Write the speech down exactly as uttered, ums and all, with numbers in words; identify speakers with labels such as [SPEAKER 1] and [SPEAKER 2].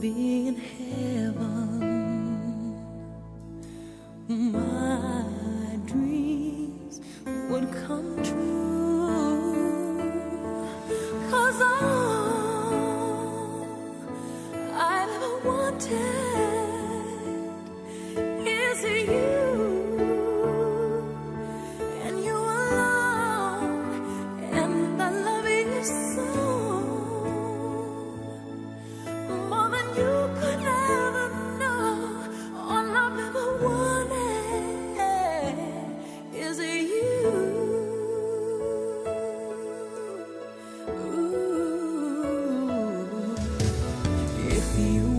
[SPEAKER 1] be in heaven. My dreams would come true, 'cause all I've ever wanted is you, and you alone, and I love you so, more than you could ever know. All I've ever wanted is you. Ooh. If you